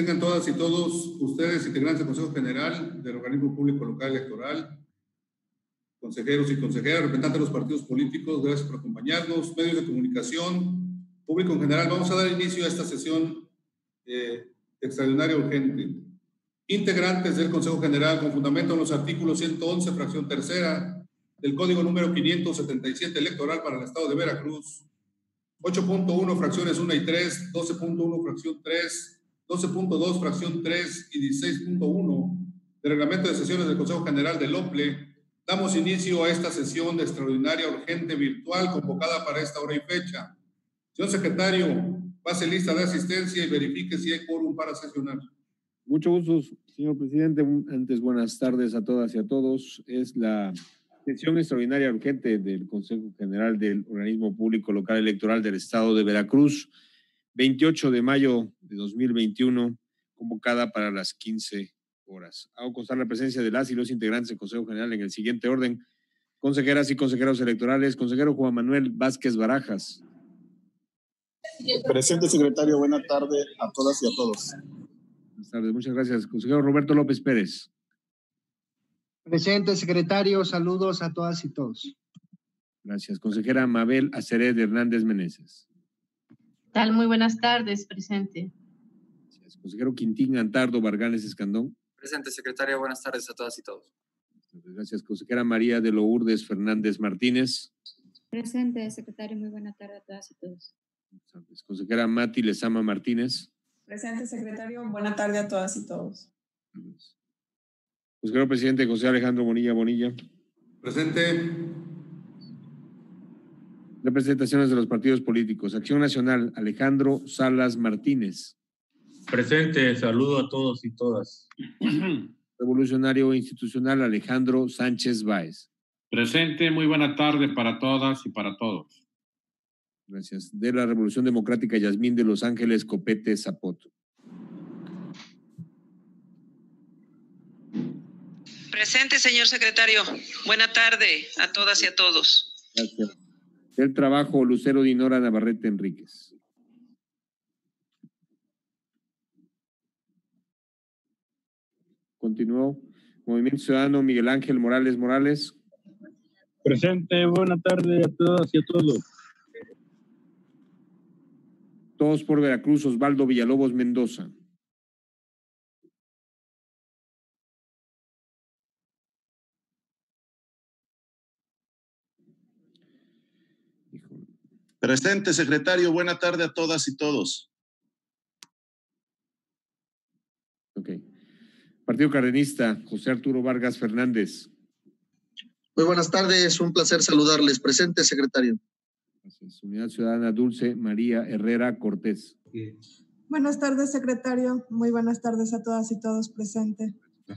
tengan todas y todos ustedes, integrantes del Consejo General del Organismo Público Local Electoral, consejeros y consejeras, representantes de los partidos políticos, gracias por acompañarnos, medios de comunicación, público en general. Vamos a dar inicio a esta sesión extraordinaria urgente. Integrantes del Consejo General, con fundamento en los artículos 111, fracción tercera, del Código número 577 electoral para el Estado de Veracruz, 8.1, fracciones 1 y 3, 12.1, fracción 3, 12.2, fracción 3 y 16.1 del Reglamento de Sesiones del Consejo General del OPLE, damos inicio a esta sesión de extraordinaria urgente virtual convocada para esta hora y fecha. Señor secretario, pase lista de asistencia y verifique si hay quórum para sesionar. Mucho gusto, señor presidente. Antes, buenas tardes a todas y a todos. Es la sesión extraordinaria urgente del Consejo General del Organismo Público Local Electoral del Estado de Veracruz, 28 de mayo de 2021, convocada para las 15 horas. Hago constar la presencia de las y los integrantes del Consejo General en el siguiente orden: consejeras y consejeros electorales. Consejero Juan Manuel Vázquez Barajas. Presente, secretario. Buena tarde a todas y a todos. Buenas tardes, muchas gracias. Consejero Roberto López Pérez. Presente, secretario. Saludos a todas y todos. Gracias. Consejera Mabel Acered Hernández Meneses. Tal, muy buenas tardes, presente. Gracias. Consejero Quintín Antardo Varganes Escandón. Presente, secretario. Buenas tardes a todas y todos. Gracias. Consejera María de Lourdes Fernández Martínez. Presente, secretario. Muy buena tarde a todas y todos. Consejera Mati Lezama Martínez. Presente, secretario. Buena tarde a todas y todos. Consejero presidente José Alejandro Bonilla Bonilla. Presente. Representaciones de los partidos políticos. Acción Nacional, Alejandro Salas Martínez. Presente, saludo a todos y todas. Revolucionario Institucional, Alejandro Sánchez Báez. Presente, muy buena tarde para todas y para todos. Gracias. De la Revolución Democrática, Yasmín de Los Ángeles Copete Zapoto. Presente, señor secretario. Buena tarde a todas y a todos. Gracias. Del Trabajo, Lucero Dinora Navarrete Enríquez. Continuó. Movimiento Ciudadano, Miguel Ángel Morales Morales. Presente, buena tarde a todas y a todos. Todos por Veracruz, Osvaldo Villalobos Mendoza. Presente, secretario. Buena tarde a todas y todos. Ok. Partido Cardenista, José Arturo Vargas Fernández. Muy buenas tardes, un placer saludarles. Presente, secretario. Gracias. Unidad Ciudadana Dulce María Herrera Cortés. Buenas tardes, secretario. Muy buenas tardes a todas y todos. Presente.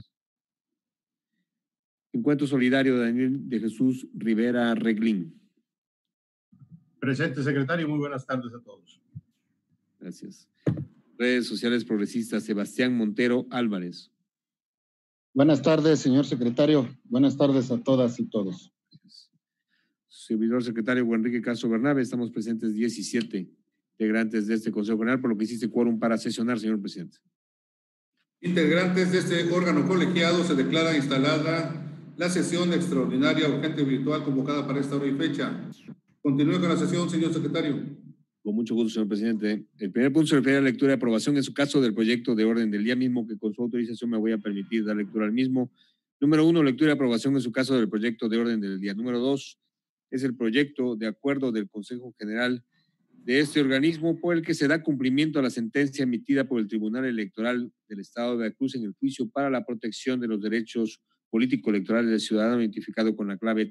Encuentro Solidario, Daniel de Jesús Rivera Reglín. Presente, secretario. Muy buenas tardes a todos. Gracias. Redes Sociales Progresistas, Sebastián Montero Álvarez. Buenas tardes, señor secretario. Buenas tardes a todas y todos. Gracias. Servidor secretario Juan Enrique Castro Bernabe. Estamos presentes 17 integrantes de este Consejo General, por lo que existe quórum para sesionar, señor presidente. Integrantes de este órgano colegiado, se declara instalada la sesión extraordinaria urgente virtual convocada para esta hora y fecha. Continúe con la sesión, señor secretario. Con mucho gusto, señor presidente. El primer punto se refiere a la lectura de aprobación, en su caso, del proyecto de orden del día mismo, que con su autorización me voy a permitir dar lectura al mismo. Número 1, lectura de aprobación, en su caso, del proyecto de orden del día. Número 2, es el proyecto de acuerdo del Consejo General de este organismo por el que se da cumplimiento a la sentencia emitida por el Tribunal Electoral del Estado de Veracruz en el juicio para la protección de los derechos político-electorales del ciudadano identificado con la clave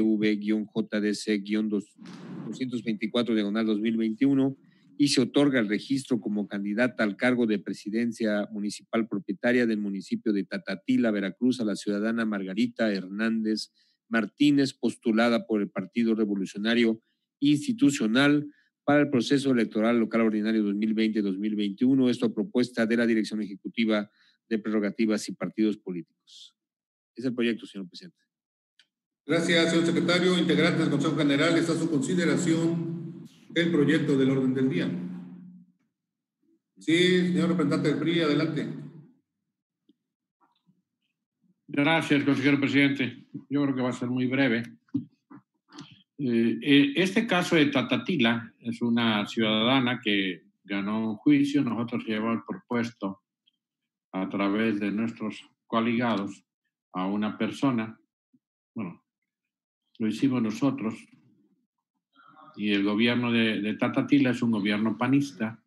TEV-JDC-224/2021 y se otorga el registro como candidata al cargo de presidencia municipal propietaria del municipio de Tatatila, Veracruz, a la ciudadana Margarita Hernández Martínez, postulada por el Partido Revolucionario Institucional para el proceso electoral local ordinario 2020-2021, esto a propuesta de la Dirección Ejecutiva de Prerrogativas y Partidos Políticos. Es el proyecto, señor presidente. Gracias, señor secretario. Integrantes del Consejo General, está a su consideración el proyecto del orden del día. Sí, señor representante del PRI, adelante. Gracias, consejero presidente. Yo creo que va a ser muy breve. Este caso de Tatatila es una ciudadana que ganó un juicio. Nosotros llevamos propuesto a través de nuestros coaligados a una persona. Bueno, lo hicimos nosotros. Y el gobierno de Tatatila es un gobierno panista.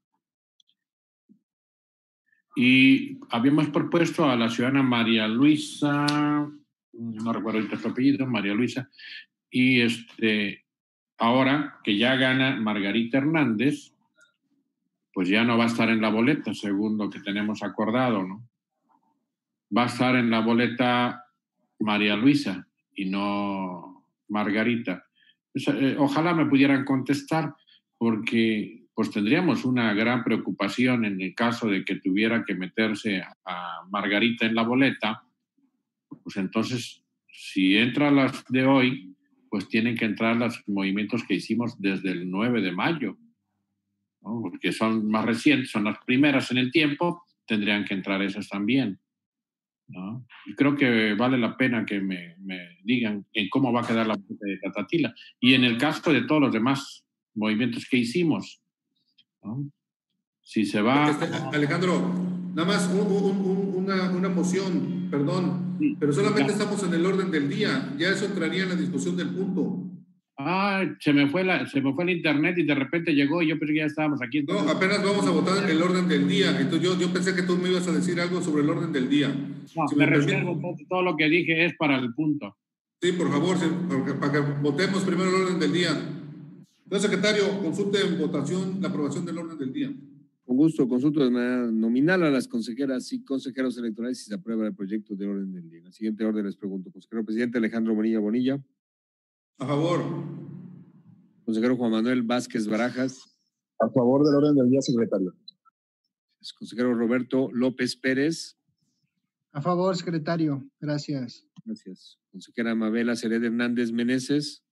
Y habíamos propuesto a la ciudadana María Luisa, no recuerdo ahorita su apellido, María Luisa, y ahora que ya gana Margarita Hernández, pues ya no va a estar en la boleta, según lo que tenemos acordado, ¿no? Va a estar en la boleta María Luisa y no Margarita. Ojalá me pudieran contestar, porque pues tendríamos una gran preocupación en el caso de que tuviera que meterse a Margarita en la boleta. Pues entonces, si entran las de hoy, pues tienen que entrar los movimientos que hicimos desde el 9 de mayo, ¿no? Porque son más recientes, son las primeras en el tiempo, tendrían que entrar esas también, ¿no? Y creo que vale la pena que me digan en cómo va a quedar la boleta de Tatatila. Y en el caso de todos los demás movimientos que hicimos, ¿no? Si se va... Alejandro, nada más una moción, perdón, pero solamente estamos en el orden del día, ya eso entraría en la discusión del punto. Se me fue el internet y de repente llegó y yo pensé que ya estábamos aquí. Entonces... No, apenas vamos a votar el orden del día, entonces yo pensé que tú me ibas a decir algo sobre el orden del día. No, si me reservo, todo lo que dije es para el punto. Sí, por favor, para que votemos primero el orden del día. Señor secretario, consulte en votación la aprobación del orden del día. Con gusto, consulto de manera nominal a las consejeras y consejeros electorales si se aprueba el proyecto de orden del día. En la siguiente orden les pregunto, consejero presidente Alejandro Bonilla. A favor. Consejero Juan Manuel Vázquez Barajas. A favor del orden del día, secretario. Consejero Roberto López Pérez. A favor, secretario. Gracias. Gracias. Consejera Mabela Cered Hernández Meneses.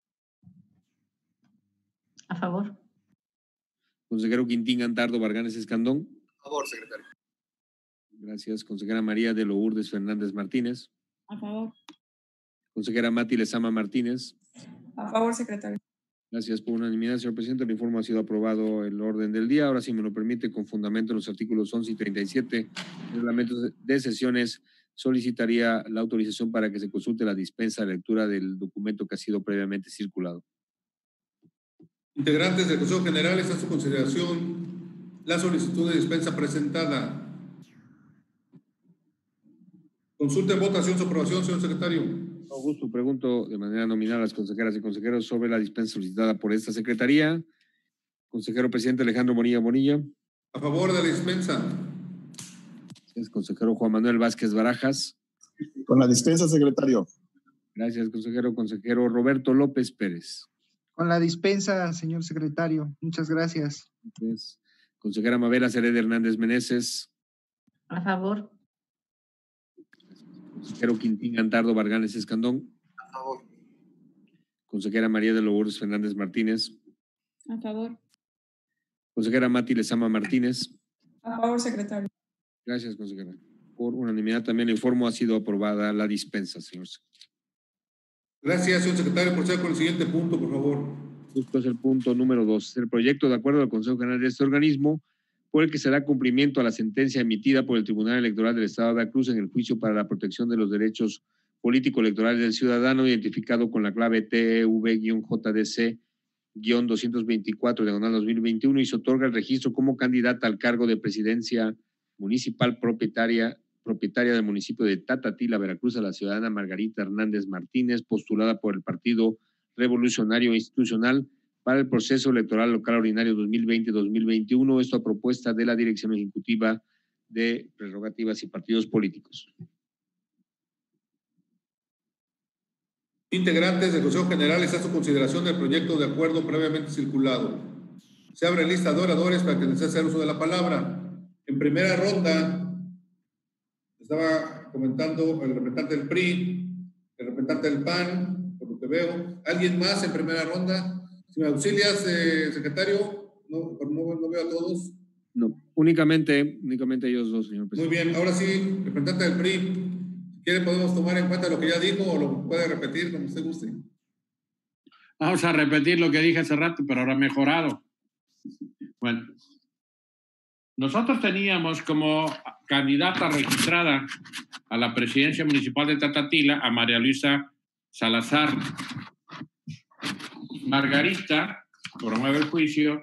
A favor. Consejero Quintín Antardo Barganes Escandón. A favor, secretario. Gracias. Consejera María de Lourdes Fernández Martínez. A favor. Consejera Mati Lezama Martínez. A favor, secretario. Gracias por unanimidad, señor presidente. El informe ha sido aprobado el orden del día. Ahora, si me lo permite, con fundamento en los artículos 11 y 37 del reglamento de sesiones, solicitaría la autorización para que se consulte la dispensa de lectura del documento que ha sido previamente circulado. Integrantes del Consejo General, está a su consideración la solicitud de dispensa presentada. Consulta en votación su aprobación, señor secretario. Con gusto, pregunto de manera nominal a las consejeras y consejeros sobre la dispensa solicitada por esta secretaría. Consejero presidente Alejandro Bonilla. A favor de la dispensa. Gracias, consejero Juan Manuel Vázquez Barajas. Con la dispensa, secretario. Gracias, consejero. Consejero Roberto López Pérez. Con la dispensa, señor secretario. Muchas gracias. Gracias. Consejera Mabela Cered Hernández Meneses. A favor. Consejero Quintín Antardo Barganes Escandón. A favor. Consejera María de Lourdes Fernández Martínez. A favor. Consejera Mati Lezama Martínez. A favor, secretario. Gracias, consejera. Por unanimidad también le informo, ha sido aprobada la dispensa, señor. Gracias, señor secretario. Proceda con el siguiente punto, por favor. Esto es el punto número 2. El proyecto de acuerdo al Consejo General de este organismo por el que se da cumplimiento a la sentencia emitida por el Tribunal Electoral del Estado de Veracruz en el juicio para la protección de los derechos político-electorales del ciudadano, identificado con la clave TEV-JDC-224/2021, y se otorga el registro como candidata al cargo de presidencia municipal propietaria del municipio de Tatatila, Veracruz, a la ciudadana Margarita Hernández Martínez, postulada por el Partido Revolucionario Institucional para el proceso electoral local ordinario 2020-2021, esto a propuesta de la Dirección Ejecutiva de Prerrogativas y Partidos Políticos. Integrantes del Consejo General, está a su consideración el proyecto de acuerdo previamente circulado. Se abre lista de oradores para que les haga uso de la palabra. En primera ronda, estaba comentando el representante del PRI, el representante del PAN, por lo que veo. ¿Alguien más en primera ronda? Si me auxilias, secretario, no veo a todos. No, únicamente ellos dos, señor presidente. Muy bien, ahora sí, representante del PRI, si quiere podemos tomar en cuenta lo que ya dijo o lo puede repetir como usted guste. Vamos a repetir lo que dije hace rato, pero ahora mejorado. Bueno, nosotros teníamos como candidata registrada a la presidencia municipal de Tatatila a María Luisa Salazar. Margarita promueve el juicio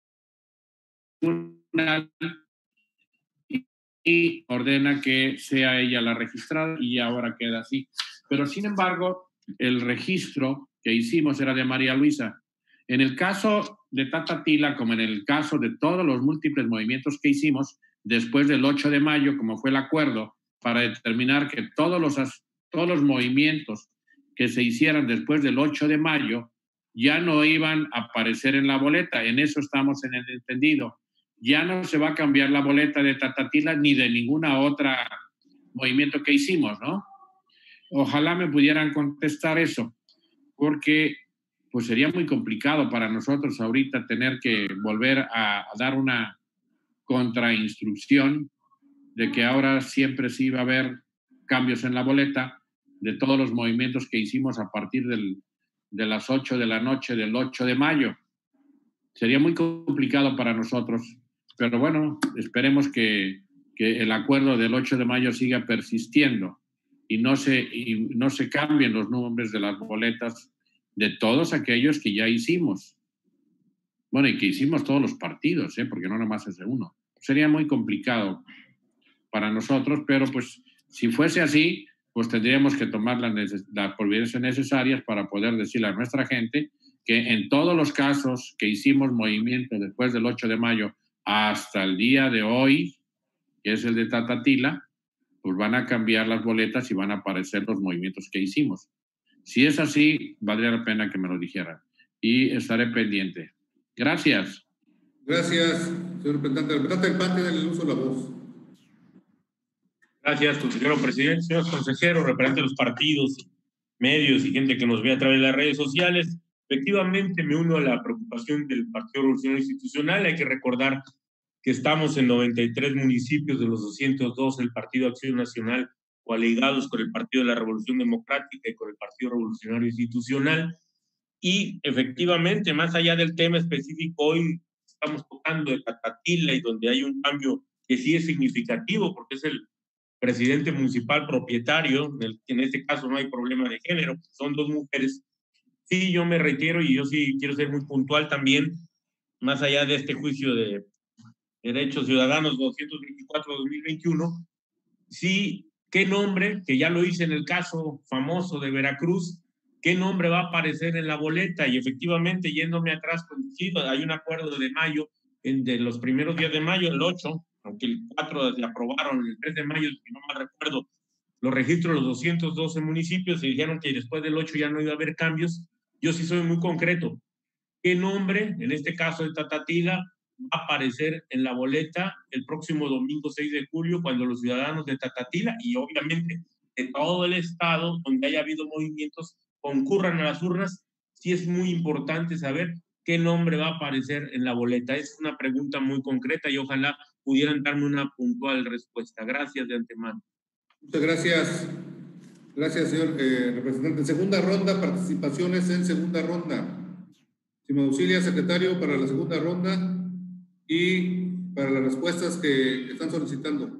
y ordena que sea ella la registrada y ahora queda así. Pero sin embargo, el registro que hicimos era de María Luisa. En el caso de Tatatila, como en el caso de todos los múltiples movimientos que hicimos, después del 8 de mayo, como fue el acuerdo, para determinar que todos los movimientos que se hicieran después del 8 de mayo ya no iban a aparecer en la boleta. En eso estamos en el entendido. Ya no se va a cambiar la boleta de Tatatila ni de ninguna otra movimiento que hicimos, ¿no? Ojalá me pudieran contestar eso, porque pues sería muy complicado para nosotros ahorita tener que volver a dar una contrainstrucción de que ahora siempre sí va a haber cambios en la boleta de todos los movimientos que hicimos a partir de las 8 de la noche del 8 de mayo. Sería muy complicado para nosotros, pero bueno, esperemos que el acuerdo del 8 de mayo siga persistiendo y no se cambien los nombres de las boletas de todos aquellos que ya hicimos. Bueno, y que hicimos todos los partidos, porque no nomás es de uno. Sería muy complicado para nosotros, pero pues si fuese así, pues tendríamos que tomar las providencias necesarias para poder decirle a nuestra gente que en todos los casos que hicimos movimiento después del 8 de mayo hasta el día de hoy, que es el de Tatatila, pues van a cambiar las boletas y van a aparecer los movimientos que hicimos. Si es así, valdría la pena que me lo dijeran y estaré pendiente. Gracias. Gracias, señor representante. El representante del PAN tiene el uso de la voz. Gracias, consejero presidente. Señores consejeros, representantes de los partidos, medios y gente que nos ve a través de las redes sociales, efectivamente me uno a la preocupación del Partido Revolucionario Institucional. Hay que recordar que estamos en 93 municipios de los 202 del Partido Acción Nacional coaligados con el Partido de la Revolución Democrática y con el Partido Revolucionario Institucional. Y efectivamente, más allá del tema específico, hoy estamos tocando de Tatatila y donde hay un cambio que sí es significativo porque es el presidente municipal propietario, en este caso no hay problema de género, son dos mujeres. Sí, yo me reitero y yo sí quiero ser muy puntual también, más allá de este juicio de Derechos Ciudadanos 224-2021, sí, qué nombre, que ya lo hice en el caso famoso de Veracruz, qué nombre va a aparecer en la boleta. Y efectivamente, yéndome atrás, sí, hay un acuerdo de mayo, de los primeros días de mayo, el 8, aunque el 4 se aprobaron, el 3 de mayo, si no mal recuerdo, los registros de los 212 municipios, se dijeron que después del 8 ya no iba a haber cambios. Yo sí soy muy concreto. ¿Qué nombre, en este caso de Tatatila, va a aparecer en la boleta el próximo domingo 6 de julio, cuando los ciudadanos de Tatatila y obviamente de todo el estado donde haya habido movimientos concurran a las urnas? Sí es muy importante saber qué nombre va a aparecer en la boleta. Es una pregunta muy concreta y ojalá pudieran darme una puntual respuesta. Gracias de antemano. Muchas gracias. Gracias, señor representante. Segunda ronda, participaciones en segunda ronda. Si me auxilia, secretario, para la segunda ronda y para las respuestas que están solicitando.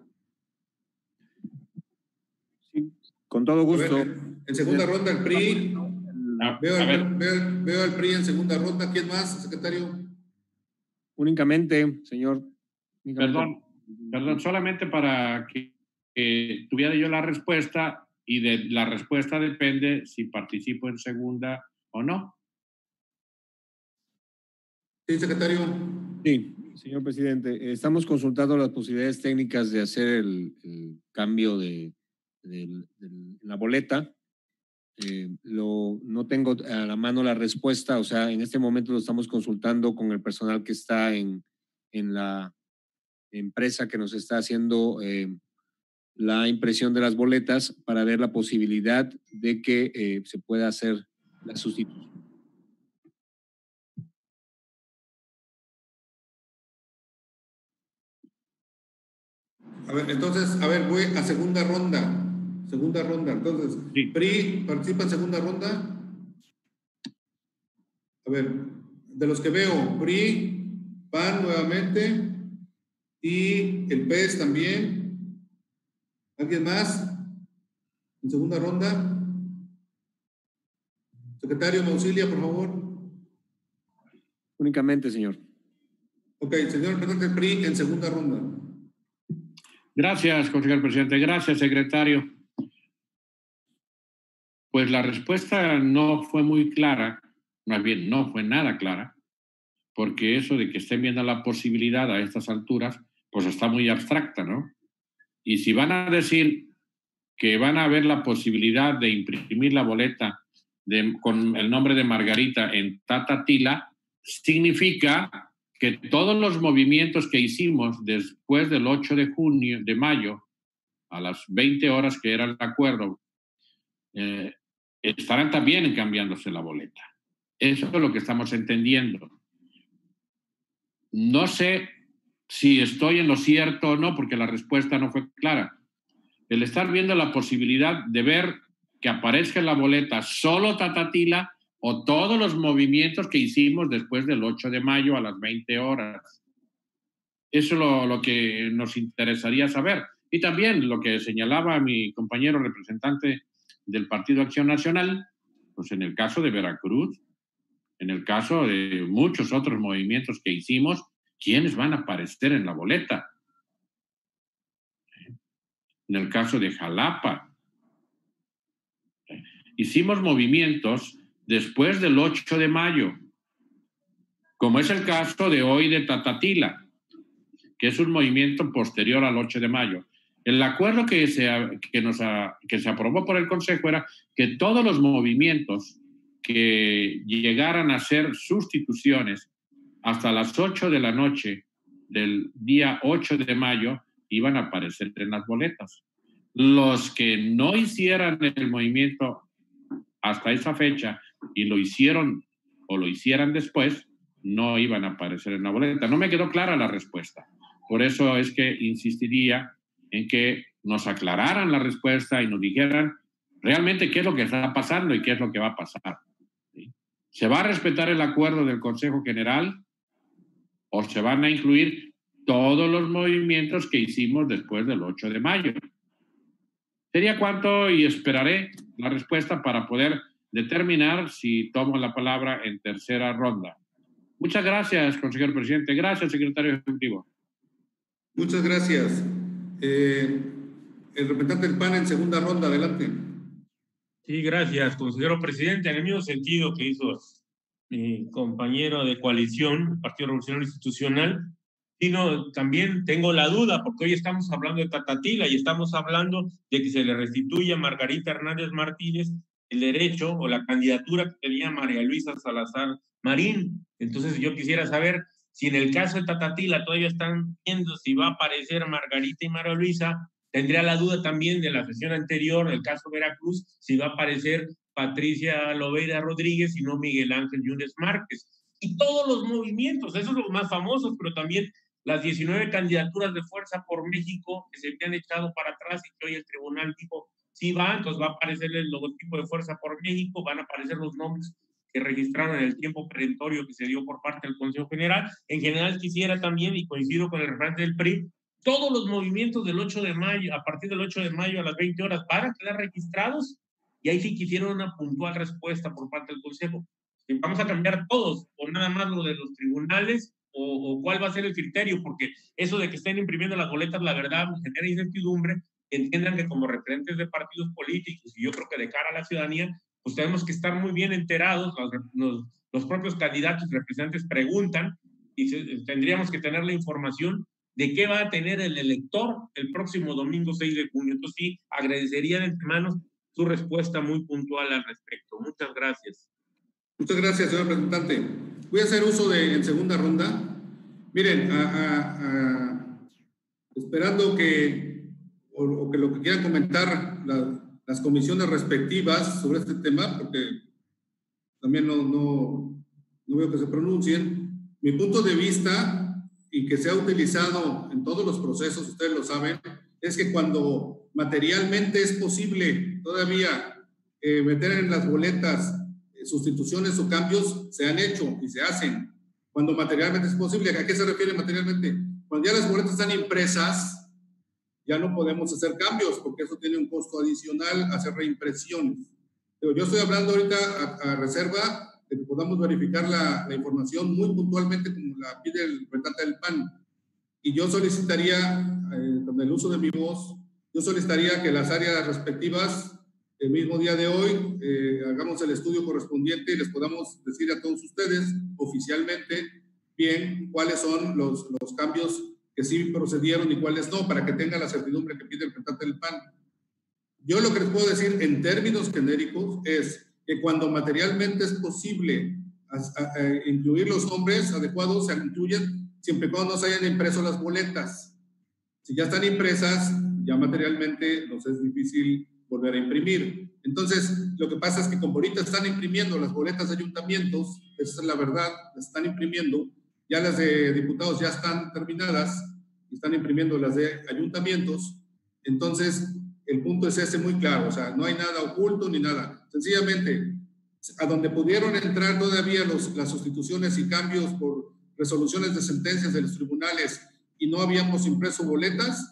Sí, con todo gusto. Ver, en segunda ronda el PRI. Veo al PRI en segunda ronda. ¿Quién más, secretario? Únicamente, señor. Únicamente. Perdón, solamente para que tuviera yo la respuesta, y de la respuesta depende si participo en segunda o no. Sí, secretario. Sí, señor presidente. Estamos consultando las posibilidades técnicas de hacer el cambio de la boleta. No tengo a la mano la respuesta, o sea, en este momento lo estamos consultando con el personal que está en la empresa que nos está haciendo la impresión de las boletas para ver la posibilidad de que se pueda hacer la sustitución. A ver, entonces, voy a segunda ronda. Segunda ronda. Entonces, sí. PRI participa en segunda ronda. A ver, de los que veo, PRI, PAN nuevamente y el PES también. ¿Alguien más? En segunda ronda. Secretario, me auxilia, por favor. Únicamente, señor. Ok, señor representante del PRI en segunda ronda. Gracias, consejero presidente. Gracias, secretario. Pues la respuesta no fue muy clara, más bien no fue nada clara, porque eso de que estén viendo la posibilidad a estas alturas, pues está muy abstracta, ¿no? Y si van a decir que van a ver la posibilidad de imprimir la boleta con el nombre de Margarita en Tatatila, significa que todos los movimientos que hicimos después del 8 de mayo, a las 20 horas que era el acuerdo, estarán también cambiándose la boleta. Eso es lo que estamos entendiendo. No sé si estoy en lo cierto o no, porque la respuesta no fue clara. El estar viendo la posibilidad de ver que aparezca en la boleta solo Tatatila o todos los movimientos que hicimos después del 8 de mayo a las 20 horas. Eso es lo que nos interesaría saber. Y también lo que señalaba mi compañero representante del Partido Acción Nacional, pues en el caso de Veracruz, en el caso de muchos otros movimientos que hicimos, ¿quiénes van a aparecer en la boleta? En el caso de Jalapa. Hicimos movimientos después del 8 de mayo, como es el caso de hoy de Tatatila, que es un movimiento posterior al 8 de mayo. El acuerdo que se aprobó por el Consejo era que todos los movimientos que llegaran a ser sustituciones hasta las 8 de la noche del día 8 de mayo iban a aparecer en las boletas. Los que no hicieran el movimiento hasta esa fecha y lo hicieron o lo hicieran después, no iban a aparecer en la boleta. No me quedó clara la respuesta. Por eso es que insistiría en que nos aclararan la respuesta y nos dijeran realmente qué es lo que está pasando y qué es lo que va a pasar. ¿Sí? ¿Se va a respetar el acuerdo del Consejo General o se van a incluir todos los movimientos que hicimos después del 8 de mayo? Sería cuanto y esperaré la respuesta para poder determinar si tomo la palabra en tercera ronda. Muchas gracias, consejero presidente. Gracias, secretario ejecutivo. Muchas gracias. El representante del PAN en segunda ronda, adelante. Sí, gracias, consejero presidente. En el mismo sentido que hizo mi compañero de coalición, Partido Revolucionario Institucional, sino también tengo la duda, porque hoy estamos hablando de Tatatila y estamos hablando de que se le restituye a Margarita Hernández Martínez el derecho o la candidatura que tenía María Luisa Salazar Marín. Entonces yo quisiera saber si en el caso de Tatatila todavía están viendo si va a aparecer Margarita y María Luisa. Tendría la duda también de la sesión anterior, del caso Veracruz, si va a aparecer Patricia Lobeira Rodríguez y no Miguel Ángel Yunes Márquez. Y todos los movimientos, esos son los más famosos, pero también las 19 candidaturas de Fuerza por México que se habían echado para atrás y que hoy el tribunal dijo sí va, entonces va a aparecer el logotipo de Fuerza por México, van a aparecer los nombres que registraron en el tiempo perentorio que se dio por parte del Consejo General. En general quisiera también, y coincido con el representante del PRI, todos los movimientos del 8 de mayo, a partir del 8 de mayo a las 20 horas, van a quedar registrados, y ahí sí quisieron una puntual respuesta por parte del Consejo. ¿Vamos a cambiar todos, o nada más lo de los tribunales, o cuál va a ser el criterio? Porque eso de que estén imprimiendo las boletas, la verdad, me genera incertidumbre. Entiendan que como referentes de partidos políticos, y yo creo que de cara a la ciudadanía, pues tenemos que estar muy bien enterados. Los propios candidatos y representantes preguntan, y tendríamos que tener la información de qué va a tener el elector el próximo domingo 6 de junio. Entonces sí, agradecería de antemano su respuesta muy puntual al respecto. Muchas gracias. Muchas gracias, señor representante. Voy a hacer uso en segunda ronda. Miren, esperando que lo que quieran comentar las comisiones respectivas sobre este tema, porque también no veo que se pronuncien. Mi punto de vista, y que se ha utilizado en todos los procesos, ustedes lo saben, es que cuando materialmente es posible todavía meter en las boletas sustituciones o cambios, se han hecho y se hacen. Cuando materialmente es posible, ¿a qué se refiere materialmente? Cuando ya las boletas están impresas, ya no podemos hacer cambios porque eso tiene un costo adicional, hacer reimpresiones. Pero yo estoy hablando ahorita a reserva de que podamos verificar la información muy puntualmente como la pide el representante del PAN. Y yo solicitaría, con el uso de mi voz, yo solicitaría que las áreas respectivas, el mismo día de hoy, hagamos el estudio correspondiente y les podamos decir a todos ustedes oficialmente bien cuáles son los cambios que sí procedieron y cuáles no, para que tengan la certidumbre que pide el representante del PAN. Yo lo que les puedo decir en términos genéricos es que cuando materialmente es posible incluir los nombres adecuados, se incluyen siempre y cuando no se hayan impreso las boletas. Si ya están impresas, ya materialmente nos es difícil volver a imprimir. Entonces, lo que pasa es que como ahorita están imprimiendo las boletas de ayuntamientos, esa es la verdad, las están imprimiendo, ya las de diputados ya están terminadas, y están imprimiendo las de ayuntamientos, entonces el punto es ese muy claro, o sea, no hay nada oculto ni nada, sencillamente, a donde pudieron entrar todavía las sustituciones y cambios por resoluciones de sentencias de los tribunales y no habíamos impreso boletas,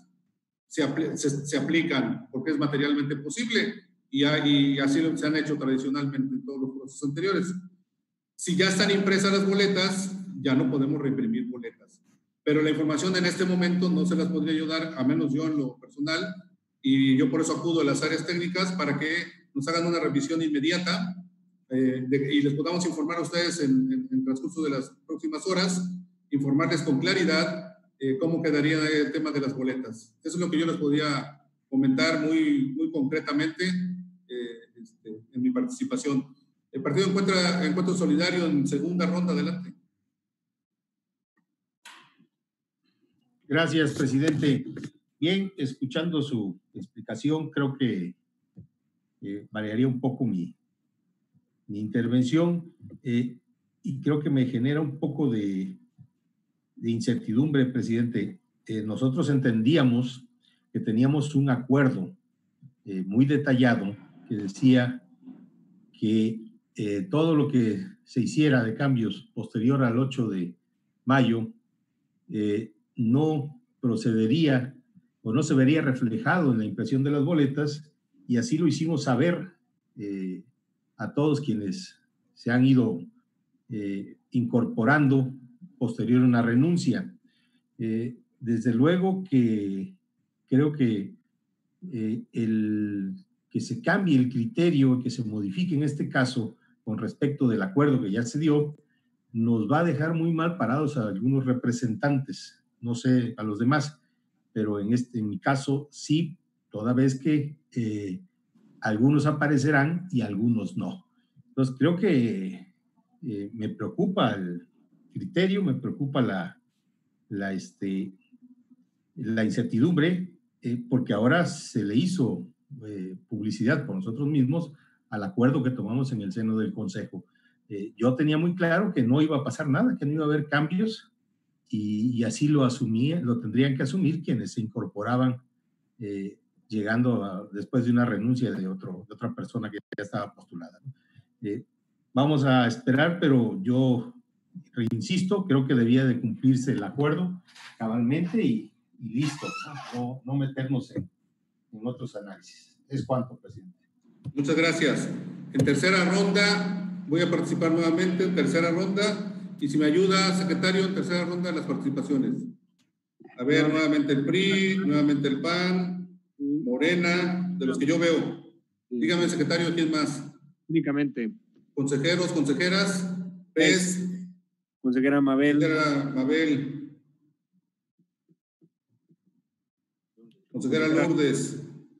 se aplican porque es materialmente posible y así se han hecho tradicionalmente en todos los procesos anteriores. Si ya están impresas las boletas, ya no podemos reimprimir boletas. Pero la información en este momento no se las podría ayudar, a menos yo en lo personal, y yo por eso acudo a las áreas técnicas para que nos hagan una revisión inmediata y les podamos informar a ustedes en el transcurso de las próximas horas, informarles con claridad cómo quedaría el tema de las boletas. Eso es lo que yo les podía comentar muy concretamente en mi participación. El partido Encuentro Solidario en segunda ronda. Adelante. Gracias, presidente. Bien, escuchando su explicación, creo que variaría un poco mi intervención y creo que me genera un poco de incertidumbre, presidente. Nosotros entendíamos que teníamos un acuerdo muy detallado que decía que todo lo que se hiciera de cambios posterior al 8 de mayo no procedería o no se vería reflejado en la impresión de las boletas, y así lo hicimos saber a todos quienes se han ido incorporando posterior a una renuncia. Desde luego que creo que que se cambie el criterio, que se modifique en este caso con respecto del acuerdo que ya se dio, nos va a dejar muy mal parados a algunos representantes, no sé a los demás, pero en mi caso sí, toda vez que algunos aparecerán y algunos no. Entonces creo que me preocupa el criterio, me preocupa la incertidumbre, porque ahora se le hizo publicidad por nosotros mismos al acuerdo que tomamos en el seno del Consejo. Yo tenía muy claro que no iba a pasar nada, que no iba a haber cambios, y así lo tendrían que asumir quienes se incorporaban llegando después de una renuncia de otra persona que ya estaba postulada. Vamos a esperar, pero yo insisto, creo que debía de cumplirse el acuerdo cabalmente y listo, no meternos en otros análisis. Es cuanto, presidente. Muchas gracias. En tercera ronda, voy a participar nuevamente en tercera ronda, y si me ayuda, secretario, en tercera ronda las participaciones. A ver, nuevamente el PRI, nuevamente el PAN, Morena, de los que yo veo. Dígame, secretario, ¿quién más? Únicamente. Consejeros, consejeras, PES. Consejera Mabel. Consejera Mabel. Consejera Lourdes.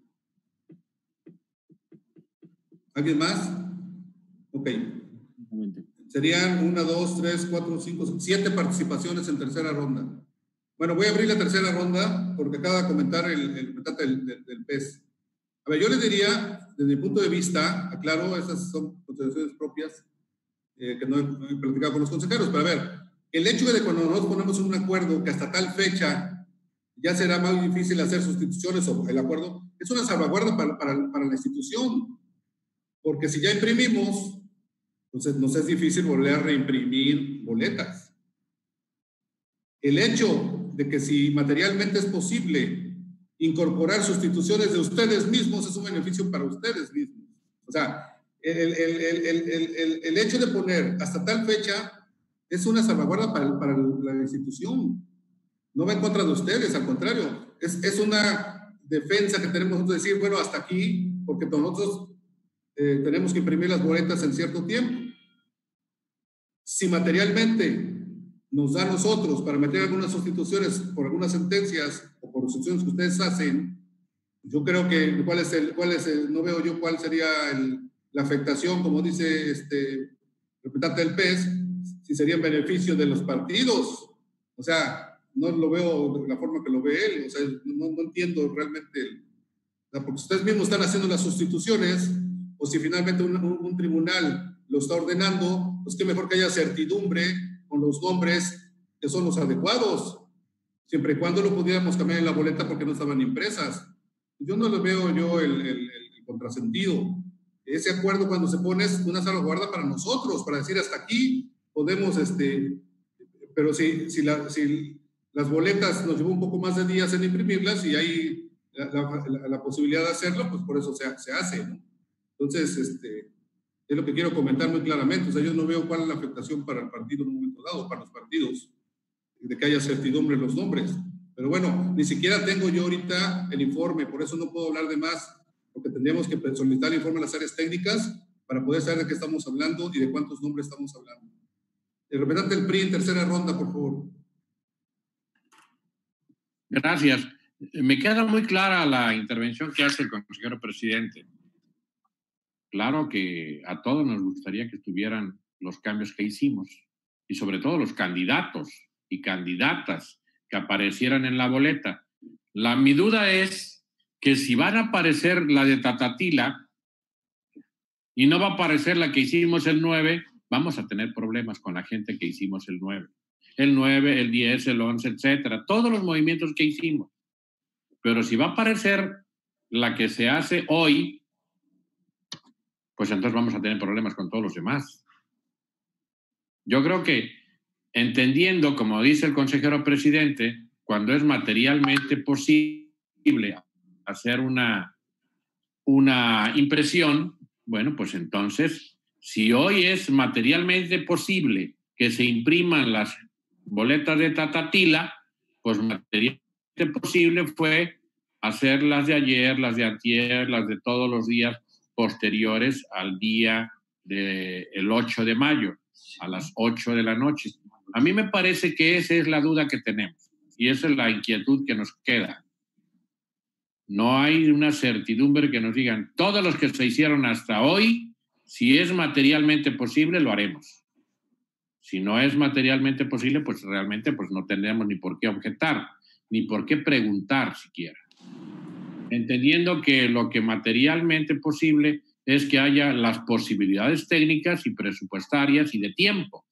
¿Alguien más? Ok. Serían 1, 2, 3, 4, 5, 7 participaciones en tercera ronda. Bueno, voy a abrir la tercera ronda porque acaba de comentar el representante del PES. A ver, yo les diría, desde mi punto de vista, aclaro, esas son consideraciones propias que no he platicado con los consejeros, pero a ver, el hecho de cuando nos ponemos en un acuerdo que hasta tal fecha ya será más difícil hacer sustituciones o el acuerdo. Es una salvaguarda para la institución, porque si ya imprimimos, entonces nos es difícil volver a reimprimir boletas. El hecho de que si materialmente es posible incorporar sustituciones de ustedes mismos es un beneficio para ustedes mismos. O sea, el hecho de poner hasta tal fecha es una salvaguarda para la institución. No va en contra de ustedes, al contrario. Es una defensa que tenemos nosotros de decir, bueno, hasta aquí, porque nosotros tenemos que imprimir las boletas en cierto tiempo. Si materialmente nos da a nosotros para meter algunas sustituciones por algunas sentencias o por sustituciones que ustedes hacen, yo creo que no veo yo cuál sería la afectación, como dice el representante del PES, si sería en beneficio de los partidos. O sea, no lo veo de la forma que lo ve él. O sea, no entiendo realmente, porque ustedes mismos están haciendo las sustituciones, o si finalmente un tribunal lo está ordenando, pues qué mejor que haya certidumbre con los nombres que son los adecuados, siempre y cuando lo pudiéramos cambiar en la boleta porque no estaban impresas. Yo no le veo el contrasentido. Ese acuerdo, cuando se pone, es una salvaguarda para nosotros, para decir hasta aquí podemos, pero si las boletas nos llevó un poco más de días en imprimirlas y hay la posibilidad de hacerlo, pues por eso se hace, ¿no? Entonces, es lo que quiero comentar muy claramente. O sea, yo no veo cuál es la afectación para el partido en un momento dado, para los partidos, de que haya certidumbre en los nombres. Pero bueno, ni siquiera tengo yo ahorita el informe, por eso no puedo hablar de más, porque tendríamos que solicitar el informe a las áreas técnicas para poder saber de qué estamos hablando y de cuántos nombres estamos hablando. El representante del PRI en tercera ronda, por favor. Gracias. Me queda muy clara la intervención que hace el consejero presidente. Claro que a todos nos gustaría que estuvieran los cambios que hicimos y sobre todo los candidatos y candidatas que aparecieran en la boleta. Mi duda es que si van a aparecer la de Tatatila y no va a aparecer la que hicimos el 9, vamos a tener problemas con la gente que hicimos el 9. El 9, el 10, el 11, etcétera. Todos los movimientos que hicimos. Pero si va a aparecer la que se hace hoy, pues entonces vamos a tener problemas con todos los demás. Yo creo que, entendiendo, como dice el consejero presidente, cuando es materialmente posible hacer una impresión, bueno, pues entonces, si hoy es materialmente posible que se impriman las boletas de Tatatila, pues materialmente posible fue hacer las de ayer, las de antier, las de todos los días posteriores al día del 8 de mayo, a las 8 de la noche. A mí me parece que esa es la duda que tenemos y esa es la inquietud que nos queda. No hay una certidumbre que nos digan todos los que se hicieron hasta hoy, si es materialmente posible, lo haremos. Si no es materialmente posible, pues realmente pues no tendremos ni por qué objetar, ni por qué preguntar siquiera. Entendiendo que lo que materialmente posible es que haya las posibilidades técnicas y presupuestarias y de tiempo.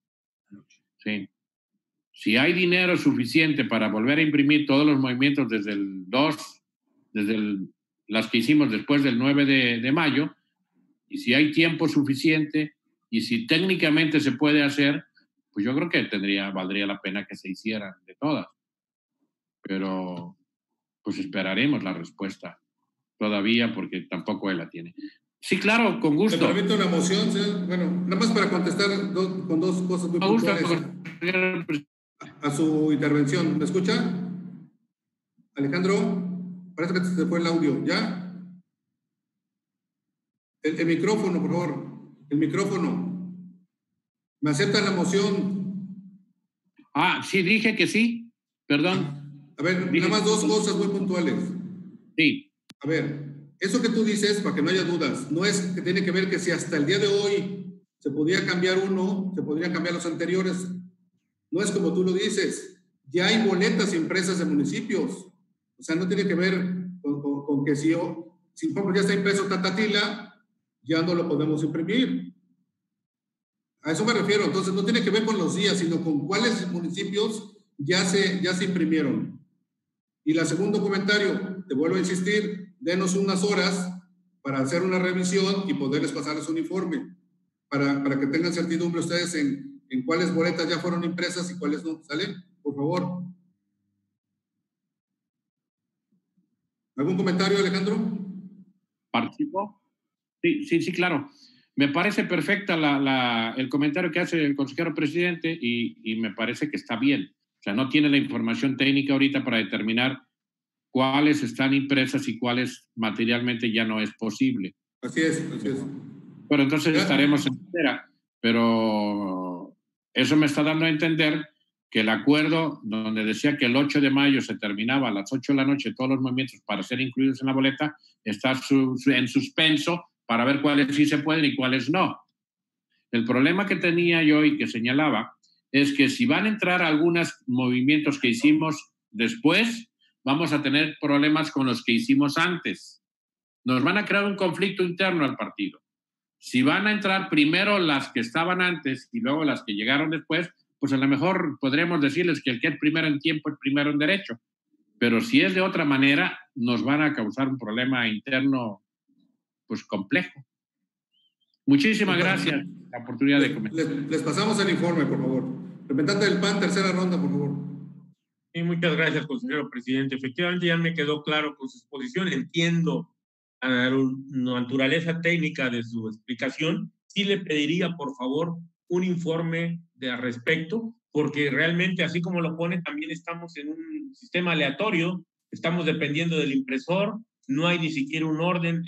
Sí. Si hay dinero suficiente para volver a imprimir todos los movimientos desde el 2, las que hicimos después del 9 de mayo, y si hay tiempo suficiente y si técnicamente se puede hacer, pues yo creo que valdría la pena que se hicieran de todas. Pero pues esperaremos la respuesta todavía porque tampoco él la tiene. Sí, claro, con gusto. ¿Me permite una moción, señor? Bueno, nada más para contestar con dos cosas muy puntuales a su intervención. ¿Me escucha? Alejandro, parece que se fue el audio. ¿Ya? El micrófono, por favor. El micrófono. ¿Me aceptan la moción? Sí, dije que sí. Perdón. A ver, nada más dos cosas muy puntuales. Sí. A ver, eso que tú dices, para que no haya dudas, no es que tiene que ver que si hasta el día de hoy se podía cambiar uno, se podrían cambiar los anteriores. No es como tú lo dices. Ya hay boletas impresas de municipios. O sea, no tiene que ver con que si por ejemplo ya está impreso Tatatila, ya no lo podemos imprimir. A eso me refiero. Entonces, no tiene que ver con los días, sino con cuáles municipios ya se imprimieron. Y el segundo comentario, te vuelvo a insistir, denos unas horas para hacer una revisión y poderles pasarles un informe, para que tengan certidumbre ustedes en cuáles boletas ya fueron impresas y cuáles no. ¿Sale? Por favor. ¿Algún comentario, Alejandro? ¿Participó? Sí, claro. Me parece perfecta el comentario que hace el consejero presidente y me parece que está bien. O sea, no tiene la información técnica ahorita para determinar cuáles están impresas y cuáles materialmente ya no es posible. Así es. Bueno, entonces estaremos en espera, pero eso me está dando a entender que el acuerdo donde decía que el 8 de mayo se terminaba a las 8 de la noche todos los movimientos para ser incluidos en la boleta, está en suspenso para ver cuáles sí se pueden y cuáles no. El problema que tenía yo y que señalaba es que si van a entrar algunos movimientos que hicimos después, vamos a tener problemas con los que hicimos antes. Nos van a crear un conflicto interno al partido. Si van a entrar primero las que estaban antes y luego las que llegaron después, pues a lo mejor podremos decirles que el que es primero en tiempo es primero en derecho. Pero si es de otra manera, nos van a causar un problema interno pues complejo. Muchísimas gracias por la oportunidad de comentar. Les pasamos el informe, por favor. Representante del PAN, tercera ronda, por favor. Sí, muchas gracias, consejero presidente. Efectivamente, ya me quedó claro con su exposición. Entiendo la naturaleza técnica de su explicación. Sí le pediría, por favor, un informe al respecto, porque realmente, así como lo pone, también estamos en un sistema aleatorio, estamos dependiendo del impresor, no hay ni siquiera un orden.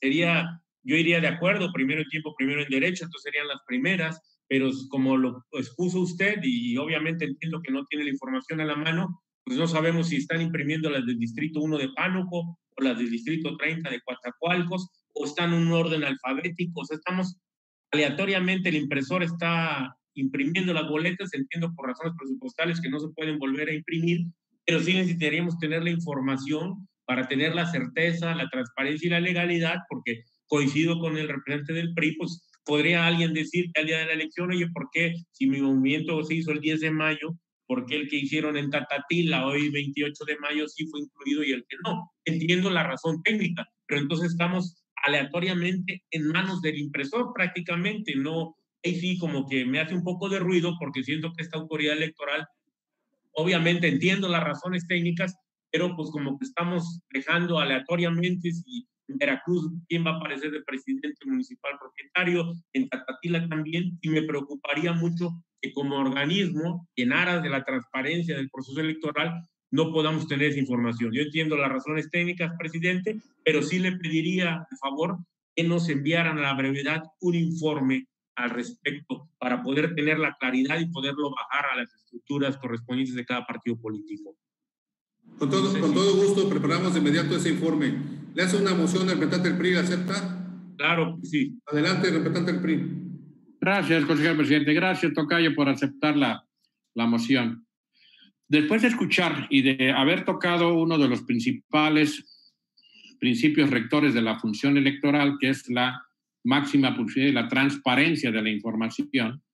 Yo iría de acuerdo, primero en tiempo, primero en derecho, entonces serían las primeras, pero como lo expuso usted, y obviamente entiendo que no tiene la información a la mano, pues no sabemos si están imprimiendo las del Distrito 1 de Pánuco, o las del Distrito 30 de Coatzacoalcos, o están en un orden alfabético, o sea, estamos aleatoriamente, el impresor está imprimiendo las boletas, entiendo por razones presupuestales que no se pueden volver a imprimir, pero sí necesitaríamos tener la información para tener la certeza, la transparencia y la legalidad, porque coincido con el representante del PRI, pues podría alguien decir que al día de la elección, oye, ¿por qué si mi movimiento se hizo el 10 de mayo, por qué el que hicieron en Tatatila hoy 28 de mayo sí fue incluido y el que no? Entiendo la razón técnica, pero entonces estamos aleatoriamente en manos del impresor prácticamente, no, ahí sí como que me hace un poco de ruido porque siento que esta autoridad electoral, obviamente entiendo las razones técnicas, pero pues como que estamos dejando aleatoriamente si en Veracruz quién va a aparecer de presidente municipal propietario, en Tatatila también, y me preocuparía mucho que como organismo, en aras de la transparencia del proceso electoral, no podamos tener esa información. Yo entiendo las razones técnicas, presidente, pero sí le pediría, por favor, que nos enviaran a la brevedad un informe al respecto para poder tener la claridad y poderlo bajar a las estructuras correspondientes de cada partido político. Con todo gusto preparamos de inmediato ese informe. ¿Le hace una moción al representante del PRI? ¿Acepta? Claro que sí. Adelante, representante del PRI. Gracias, consejero presidente. Gracias, tocayo, por aceptar la moción. Después de escuchar y de haber tocado uno de los principales principios rectores de la función electoral, que es la máxima publicidad y la transparencia de la información,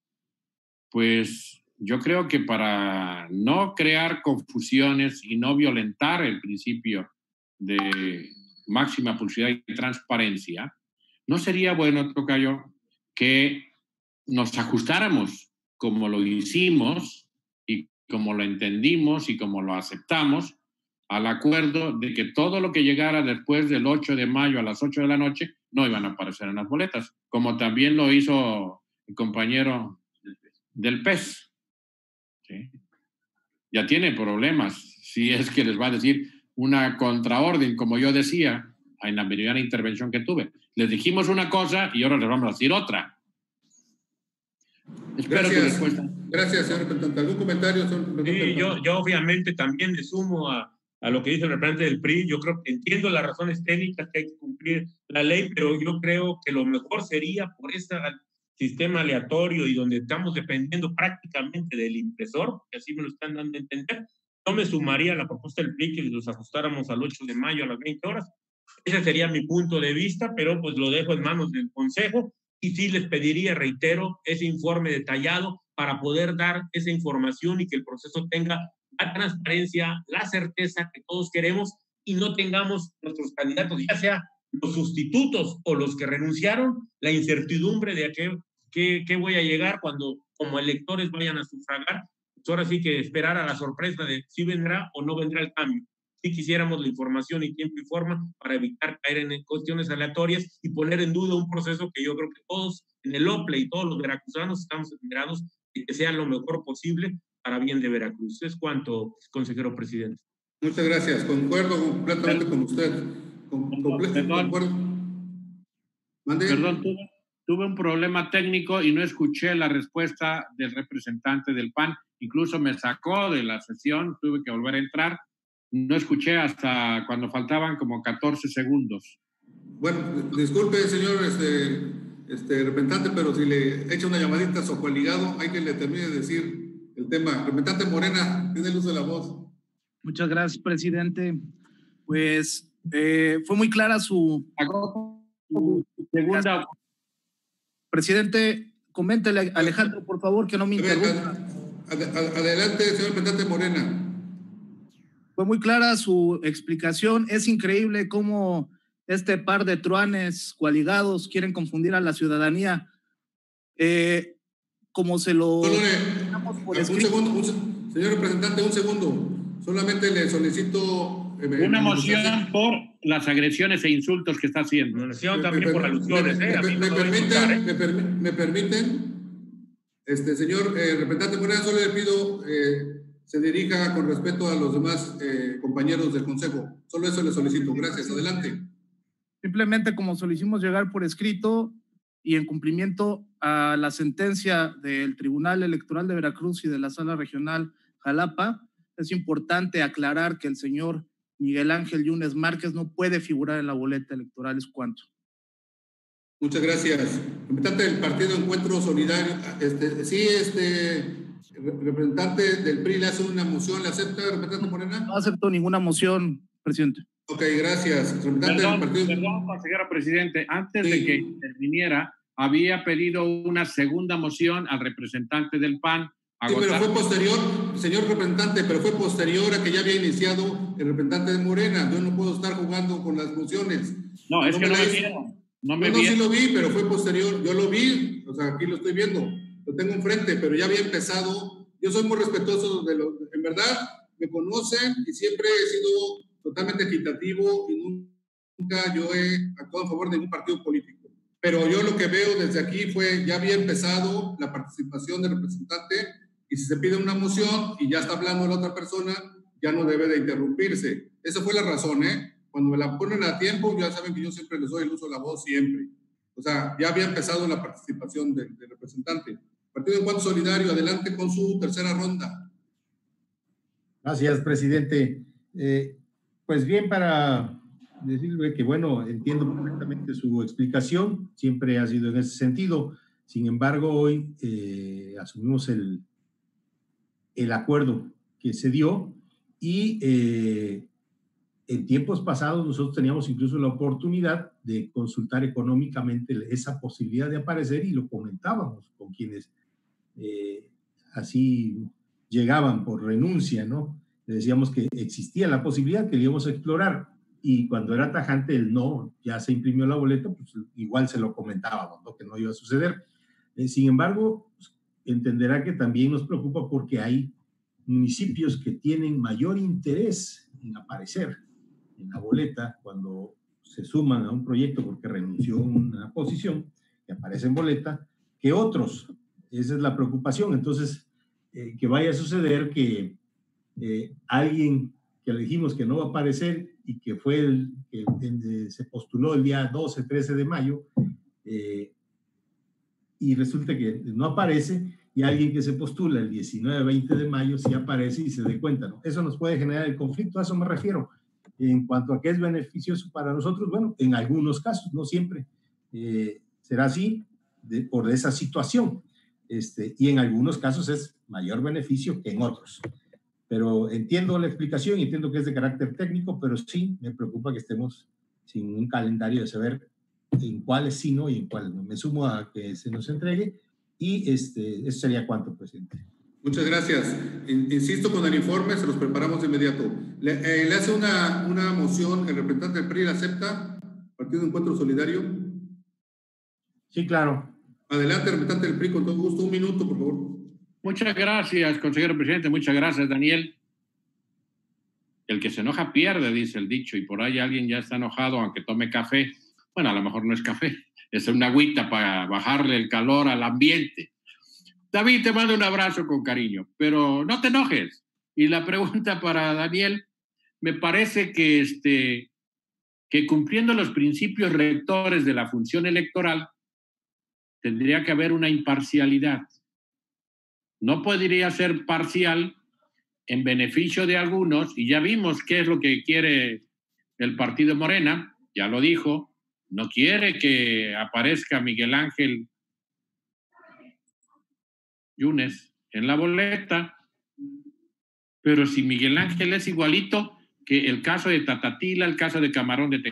pues yo creo que para no crear confusiones y no violentar el principio de máxima publicidad y transparencia, no sería bueno, tocayo, que nos ajustáramos como lo hicimos y como lo entendimos y como lo aceptamos al acuerdo de que todo lo que llegara después del 8 de mayo a las 8 de la noche no iban a aparecer en las boletas, como también lo hizo el compañero del PES. ¿Sí? Ya tiene problemas, si es que les va a decir una contraorden, como yo decía en la primera intervención que tuve. Les dijimos una cosa y ahora les vamos a decir otra. Espero que respuesta. Gracias, señor representante. ¿Algún comentario? Sí, yo obviamente también me sumo a lo que dice el representante del PRI. Yo creo que entiendo las razones técnicas que hay que cumplir la ley, pero yo creo que lo mejor sería por este sistema aleatorio y donde estamos dependiendo prácticamente del impresor, que así me lo están dando a entender. Yo me sumaría a la propuesta del PRI que los ajustáramos al 8 de mayo a las 20 horas. Ese sería mi punto de vista, pero pues lo dejo en manos del Consejo. Y sí les pediría, reitero, ese informe detallado para poder dar esa información y que el proceso tenga la transparencia, la certeza que todos queremos y no tengamos nuestros candidatos, ya sea los sustitutos o los que renunciaron, la incertidumbre de a qué voy a llegar cuando como electores vayan a sufragar. Pues ahora sí que esperar a la sorpresa de si vendrá o no vendrá el cambio. Si quisiéramos la información y tiempo y forma para evitar caer en cuestiones aleatorias y poner en duda un proceso que yo creo que todos en el OPLE y todos los veracruzanos estamos enterados de que sea lo mejor posible para bien de Veracruz. Es cuanto, consejero presidente. Muchas gracias. Concuerdo completamente con usted. Perdón, tuve un problema técnico y no escuché la respuesta del representante del PAN. Incluso me sacó de la sesión, tuve que volver a entrar. No escuché hasta cuando faltaban como 14 segundos. Bueno, disculpe, señor representante, pero si le echa una llamadita a su coaligado, hay que le termine de decir el tema. Representante Morena, tiene el uso de la voz. Muchas gracias, presidente. Pues fue muy clara su segunda. Presidente, coméntele a Alejandro, por favor, que no me interrumpa. Adelante, señor representante Morena. Fue muy clara su explicación. Es increíble cómo este par de truanes coaligados quieren confundir a la ciudadanía. Como se lo... Un segundo, señor representante, un segundo. Solamente le solicito... una moción por las agresiones e insultos que está haciendo. Una moción también por alusiones. ¿Me permiten? Señor representante Morena, solo le pido se dirija con respeto a los demás compañeros del Consejo. Solo eso le solicito. Gracias. Adelante. Simplemente como se lo hicimos llegar por escrito y en cumplimiento a la sentencia del Tribunal Electoral de Veracruz y de la Sala Regional Jalapa, es importante aclarar que el señor Miguel Ángel Yunes Márquez no puede figurar en la boleta electoral. ¿Es cuánto? Muchas gracias. Representante del Partido Encuentro Solidario, representante del PRI le hace una moción, ¿le acepta, representante Morena? No acepto ninguna moción, presidente. Ok, gracias. Perdón, consejero presidente, antes de que interviniera, había pedido una segunda moción al representante del PAN. Sí, pero fue posterior, señor representante, pero fue posterior a que ya había iniciado el representante de Morena. Yo no puedo estar jugando con las mociones. No, es que no me vieron. No, sí lo vi, pero fue posterior. Yo lo vi, o sea, aquí lo estoy viendo. Lo tengo enfrente, pero ya había empezado. Yo soy muy respetuoso de los... En verdad, me conocen y siempre he sido totalmente equitativo y nunca yo he actuado a favor de ningún partido político. Pero yo lo que veo desde aquí fue, ya había empezado la participación del representante y si se pide una moción y ya está hablando la otra persona, ya no debe de interrumpirse. Esa fue la razón, Cuando me la ponen a tiempo, ya saben que yo siempre les doy el uso de la voz, siempre. O sea, ya había empezado la participación del representante. Partido Encuentro Solidario, adelante con su tercera ronda. Gracias, presidente. Pues bien, para decirle que, bueno, entiendo perfectamente su explicación, siempre ha sido en ese sentido. Sin embargo, hoy asumimos el acuerdo que se dio y en tiempos pasados nosotros teníamos incluso la oportunidad de consultar económicamente esa posibilidad de aparecer y lo comentábamos con quienes así llegaban por renuncia, ¿no? Le decíamos que existía la posibilidad que le íbamos a explorar y cuando era tajante el no, ya se imprimió la boleta, pues igual se lo comentábamos, ¿no? Que no iba a suceder. Sin embargo, pues, entenderá que también nos preocupa porque hay municipios que tienen mayor interés en aparecer en la boleta cuando se suman a un proyecto porque renunció a una posición que aparece en boleta que otros. Esa es la preocupación. Entonces, que vaya a suceder que alguien que le dijimos que no va a aparecer y que fue el que se postuló el día 12, 13 de mayo y resulta que no aparece y alguien que se postula el 19, 20 de mayo sí aparece y se dé cuenta, ¿no? Eso nos puede generar el conflicto, a eso me refiero. En cuanto a qué es beneficioso para nosotros, bueno, en algunos casos, no siempre será así por esa situación. Y en algunos casos es mayor beneficio que en otros. Pero entiendo la explicación y entiendo que es de carácter técnico, pero sí me preocupa que estemos sin un calendario de saber en cuáles sí no y en cuáles no. Me sumo a que se nos entregue y eso sería cuánto, presidente. Muchas gracias. Insisto con el informe, se los preparamos de inmediato. Le hace una moción, el representante del PRI, ¿la acepta? Partido de Encuentro Solidario. Sí, claro. Adelante, representante del PRI, con todo gusto. Un minuto, por favor. Muchas gracias, consejero presidente. Muchas gracias, Daniel. El que se enoja pierde, dice el dicho, y por ahí alguien ya está enojado aunque tome café. Bueno, a lo mejor no es café, es una agüita para bajarle el calor al ambiente. David, te mando un abrazo con cariño, pero no te enojes. Y la pregunta para Daniel, me parece que cumpliendo los principios rectores de la función electoral, tendría que haber una imparcialidad. No podría ser parcial en beneficio de algunos, y ya vimos qué es lo que quiere el partido Morena, ya lo dijo, no quiere que aparezca Miguel Ángel Yunes en la boleta, pero si Miguel Ángel es igualito que el caso de Tatatila, el caso de Camarón de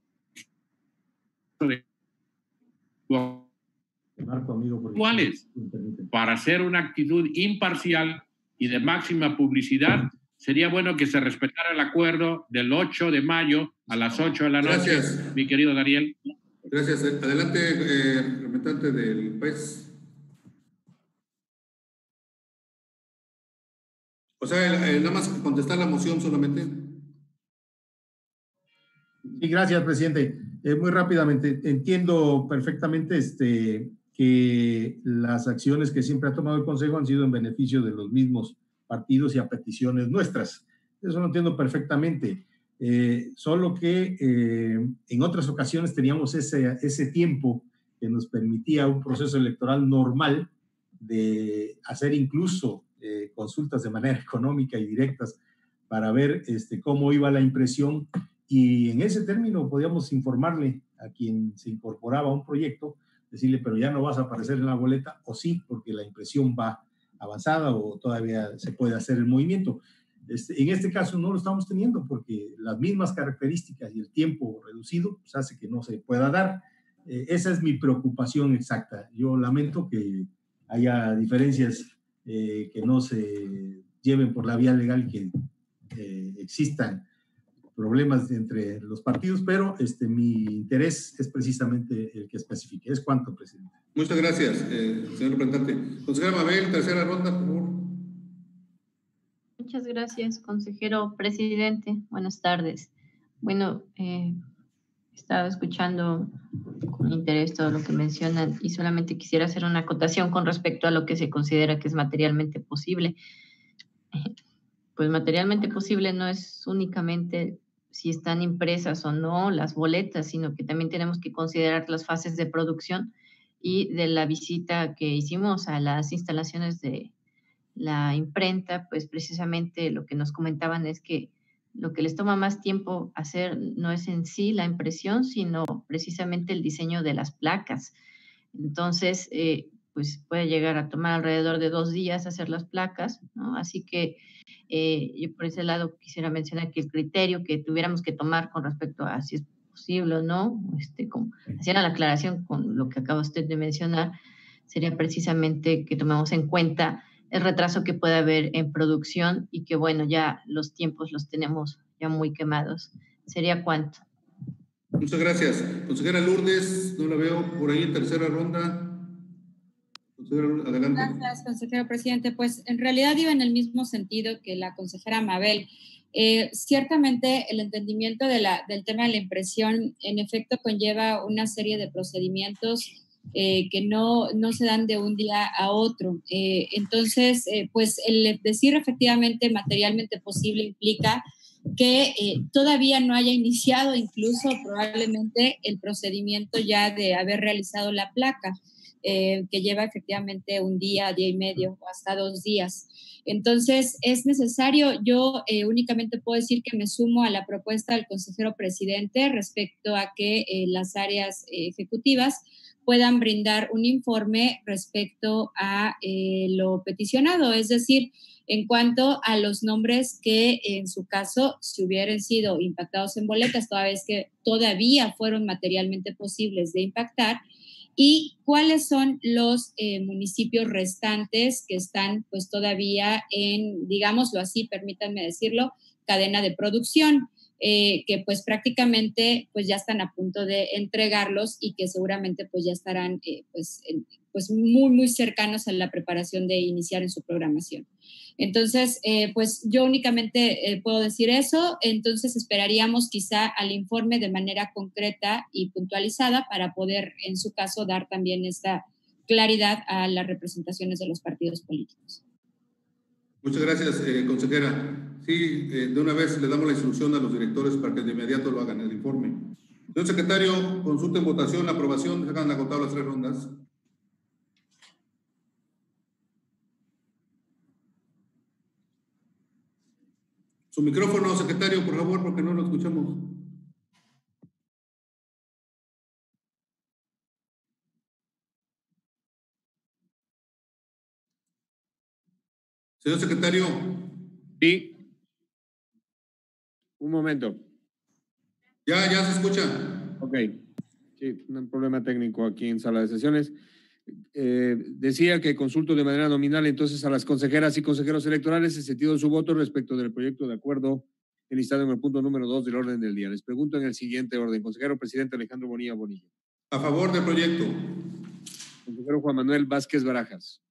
iguales, para hacer una actitud imparcial y de máxima publicidad, sería bueno que se respetara el acuerdo del 8 de mayo a las 8 de la noche. Gracias. Mi querido Daniel. Gracias. Adelante, representante del PES. O sea, nada más contestar la moción solamente. Sí, gracias, presidente. Muy rápidamente, entiendo perfectamente que las acciones que siempre ha tomado el Consejo han sido en beneficio de los mismos partidos y a peticiones nuestras. Eso lo entiendo perfectamente. Solo que en otras ocasiones teníamos ese tiempo que nos permitía un proceso electoral normal de hacer incluso consultas de manera económica y directas para ver cómo iba la impresión, y en ese término podíamos informarle a quien se incorporaba a un proyecto, decirle, pero ya no vas a aparecer en la boleta, o sí, porque la impresión va avanzada o todavía se puede hacer el movimiento. En este caso no lo estamos teniendo porque las mismas características y el tiempo reducido pues, hace que no se pueda dar. Esa es mi preocupación exacta. Yo lamento que haya diferencias que no se lleven por la vía legal, que existan problemas entre los partidos, pero mi interés es precisamente el que especifique. ¿Es cuánto, presidente? Muchas gracias, señor representante. Consejera Mabel, tercera ronda, por favor. Muchas gracias, consejero presidente. Buenas tardes. Bueno, estaba escuchando con interés todo lo que mencionan y solamente quisiera hacer una acotación con respecto a lo que se considera que es materialmente posible. Pues materialmente posible no es únicamente si están impresas o no las boletas, sino que también tenemos que considerar las fases de producción y de la visita que hicimos a las instalaciones de la imprenta, pues precisamente lo que nos comentaban es que lo que les toma más tiempo hacer no es en sí la impresión, sino precisamente el diseño de las placas. Entonces, pues puede llegar a tomar alrededor de 2 días hacer las placas, ¿no? Así que yo por ese lado quisiera mencionar que el criterio que tuviéramos que tomar con respecto a si es posible o no, como hacían la aclaración con lo que acaba usted de mencionar, sería precisamente que tomemos en cuenta el retraso que puede haber en producción y que, bueno, ya los tiempos los tenemos ya muy quemados. ¿Sería cuánto? Muchas gracias. Consejera Lourdes, no la veo por ahí en tercera ronda. Consejera Lourdes, adelante. Gracias, consejero presidente. Pues en realidad iba en el mismo sentido que la consejera Mabel. Ciertamente el entendimiento del tema de la impresión en efecto conlleva una serie de procedimientos que no se dan de un día a otro. Entonces, pues el decir efectivamente materialmente posible implica que todavía no haya iniciado incluso probablemente el procedimiento ya de haber realizado la placa, que lleva efectivamente un día y medio o hasta 2 días. Entonces, es necesario, yo únicamente puedo decir que me sumo a la propuesta del consejero presidente respecto a que las áreas ejecutivas puedan brindar un informe respecto a lo peticionado, es decir, en cuanto a los nombres que en su caso, si hubieran sido impactados en boletas, toda vez que todavía fueron materialmente posibles de impactar, y cuáles son los municipios restantes que están pues todavía en, digámoslo así, permítanme decirlo, cadena de producción, que pues prácticamente pues ya están a punto de entregarlos y que seguramente pues ya estarán pues muy, muy cercanos a la preparación de iniciar en su programación. Entonces, pues yo únicamente puedo decir eso, entonces esperaríamos quizá al informe de manera concreta y puntualizada para poder, en su caso, dar también esta claridad a las representaciones de los partidos políticos. Muchas gracias, consejera. Sí, de una vez le damos la instrucción a los directores para que de inmediato lo hagan el informe. Señor secretario, consulta en votación la aprobación. Se han agotado las 3 rondas. Su micrófono, secretario, por favor, porque no lo escuchamos. Señor secretario. Sí. Un momento. Ya se escucha. Ok. Sí, un problema técnico aquí en sala de sesiones. Decía que consulto de manera nominal entonces a las consejeras y consejeros electorales en sentido de su voto respecto del proyecto de acuerdo enlistado en el punto número 2 del orden del día. Les pregunto en el siguiente orden. Consejero presidente Alejandro Bonilla Bonilla. A favor del proyecto. Consejero Juan Manuel Vázquez Barajas.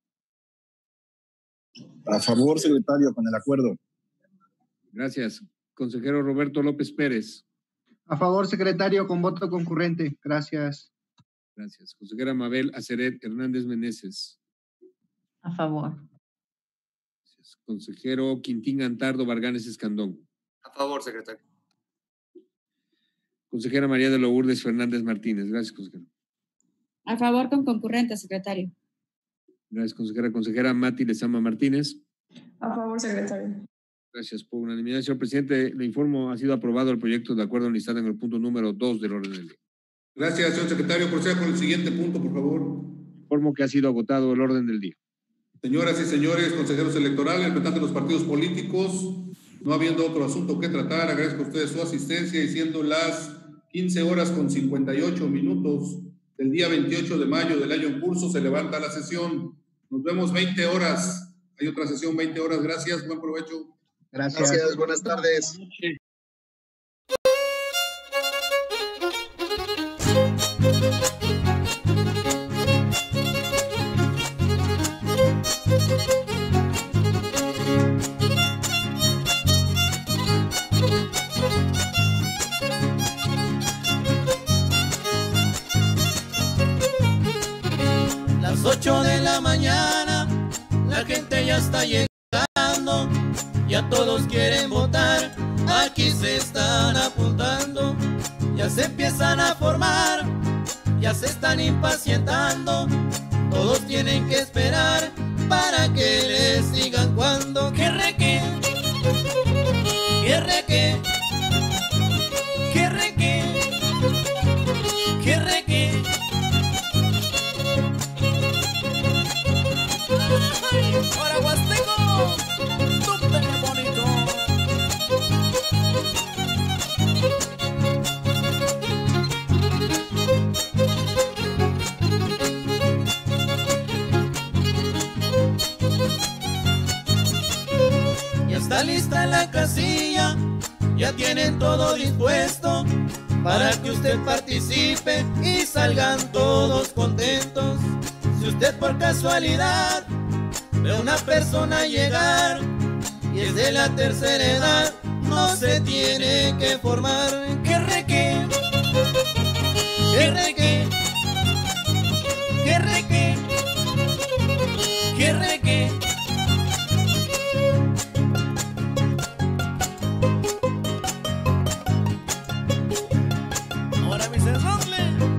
A favor, secretario, con el acuerdo. Gracias. Consejero Roberto López Pérez. A favor, secretario, con voto concurrente. Gracias. Gracias. Consejera Mabel Aceret Hernández Meneses. A favor. Gracias. Consejero Quintín Antardo Varganes Escandón. A favor, secretario. Consejera María de Lourdes Fernández Martínez. Gracias, consejero. A favor con concurrente, secretario. Gracias, consejera. Consejera Mati Lezama Martínez. A favor, secretario. Gracias. Por unanimidad, señor presidente, le informo, ha sido aprobado el proyecto de acuerdo enlistado en el punto número 2 del orden del día. Gracias, señor secretario. Proceda con el siguiente punto, por favor. Informo que ha sido agotado el orden del día. Señoras y señores consejeros electorales, representantes de los partidos políticos, no habiendo otro asunto que tratar, agradezco a ustedes su asistencia y siendo las 15:58 del día 28 de mayo del año en curso, se levanta la sesión. Nos vemos 20 horas. Hay otra sesión 20 horas. Gracias, buen provecho. Gracias, buenas tardes. Las 8 de la mañana, la gente ya está llegando, ya todos quieren votar, aquí se están apuntando, ya se empiezan a formar, ya se están impacientando, todos tienen que esperar para que les digan cuándo. ¡Qué reque! ¡Qué reque! ¡Qué reque! ¡Qué reque! ¡Ahora Huasteco! ¡Súper bonito! Ya está lista la casilla, ya tienen todo dispuesto para que usted participe y salgan todos contentos. Si usted por casualidad ve a una persona llegar y es de la tercera edad, no se tiene que formar. ¡Qué reque! ¡Qué reque! ¡Qué reque! ¡Qué reque! Ahora me cerrarle.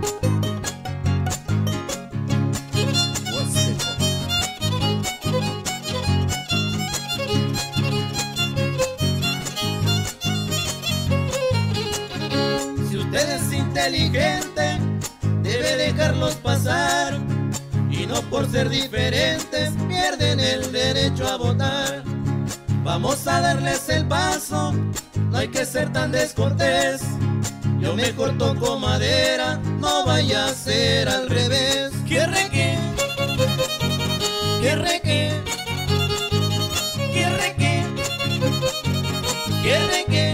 Si usted es inteligente, debe dejarlos pasar, y no por ser diferentes pierden el derecho a votar. Vamos a darles el paso, no hay que ser tan descortés, Yo mejor toco madera, no vaya a ser al revés. Que reque, que reque, que reque, que reque.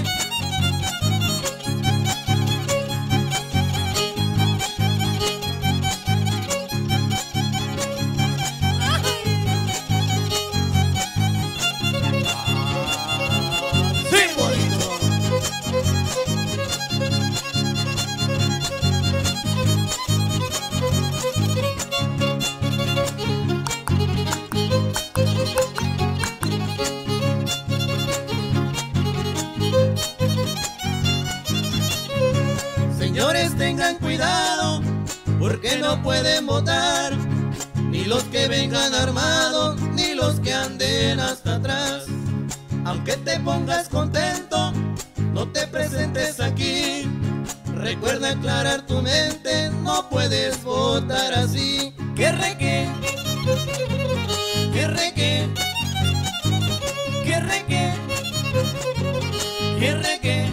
Señores, tengan cuidado, porque no pueden votar ni los que vengan armados, ni los que anden hasta atrás. Aunque te pongas contento, no te presentes aquí. Recuerda aclarar tu mente, no puedes votar así. Que reque, que reque, que reque, que reque.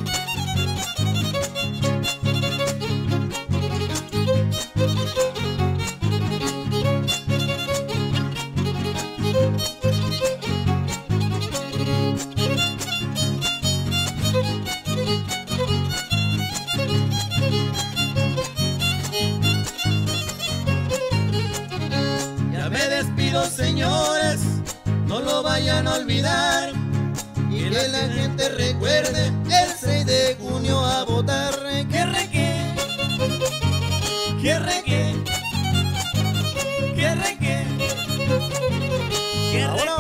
Ya me despido, señores, no lo vayan a olvidar, y que la gente recuerde el 6 de junio a votar. Que reque, que reque, que reque, que reque.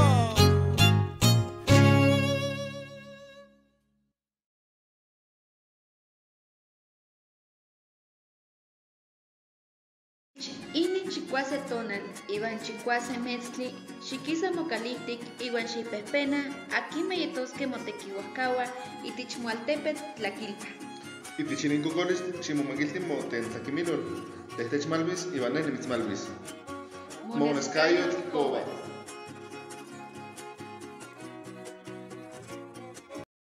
Ini chicuase tonal, iban chicuase metzli, chiquisa mocaliptic, iban chipepena, aquí meyetoske motequihuacaua, y tichmualtepet tlaquilpa. Y tichinincocolis, chimomaquiltin moten taquimilol, techtech malvis, iban en malvis. Monescayo, Ticoba.